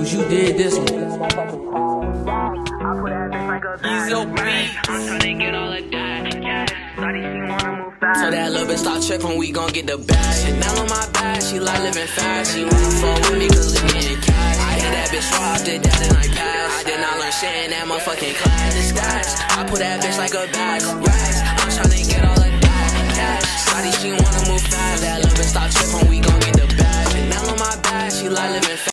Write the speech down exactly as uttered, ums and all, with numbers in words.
Juice, you did this one. So that little bitch start trippin', we gon' get the bag. Chanel on my back, she like living fast. She wanna fuck with me cause we getting cash. I hit that bitch raw, did that and I passed. I did not learn shit in that motherfucking class. The stats, I put that bitch like a bag. Racks, I'm tryna get all of that cash. Shawty, she wanna move fast. That little bitch start trippin', we gon' get the bag. Chanel on my back, she like living fast.